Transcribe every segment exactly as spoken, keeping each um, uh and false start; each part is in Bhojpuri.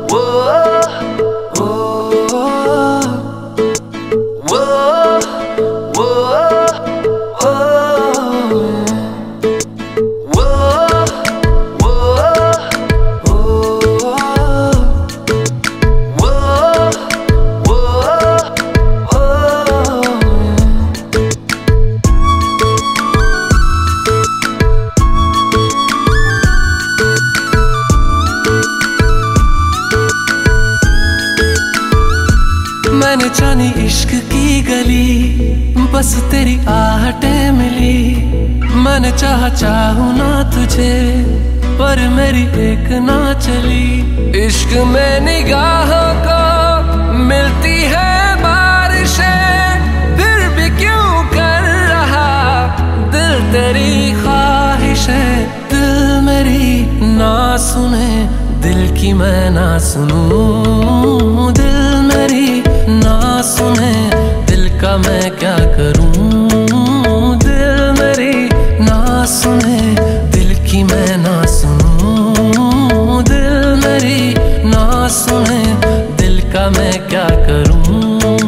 मैंने जानी इश्क की गली, बस तेरी आहटें मिली। मैंने चाहा चाहूं ना तुझे, पर मेरी एक ना चली। इश्क में निगाहों को मिलती है बारिशें, फिर भी क्यों कर रहा दिल तेरी ख्वाहिशें। दिल मेरी ना सुने, दिल की मैं ना सुनूं। दिल मेरी ना सुने, दिल का मैं क्या करूं। दिल मेरी ना सुने, दिल की मैं ना सुनूं। दिल मेरी ना सुने, दिल का मैं क्या करूं।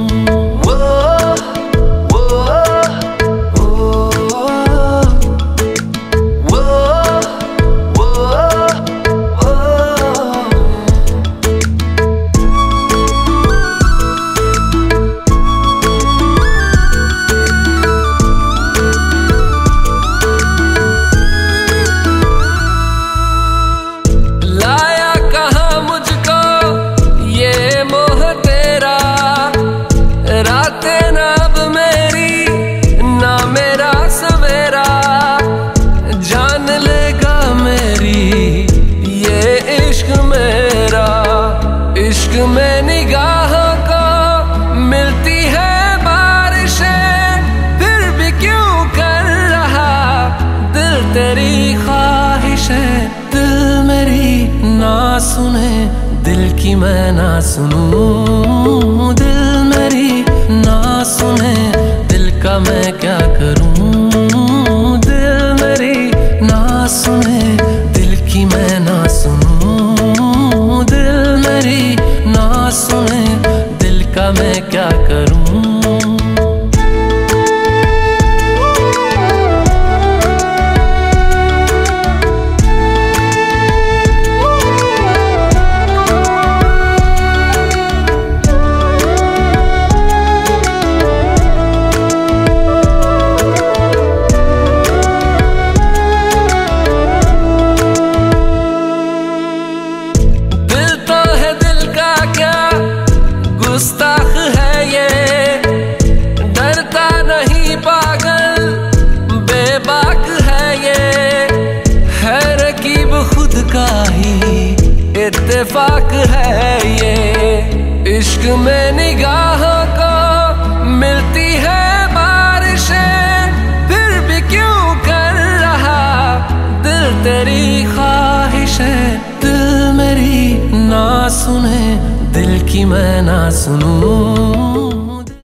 इश्क में निगाहों को मिलती है बारिशें, फिर भी क्यों कर रहा दिल तेरी ख्वाहिशें। दिल मेरी ना सुने, दिल की मैं ना सुनूं। दिल मेरी ना सुने, दिल का मैं क्या करूं। दिल मेरी ना सुने, दिल की मैं ना सुनूं। दिल मेरी ना सुने, दिल का मैं क्या करूं। गुस्ताख है ये, डरता नहीं पागल, बेबाक है ये। है रकीब खुद का ही इत्तेफाक है ये। इश्क में निगाहों को मिलती है बारिशें, फिर भी क्यों कर रहा दिल तेरी ख्वाहिशें। दिल मेरी ना सुने, दिल की मैं ना सुनूं।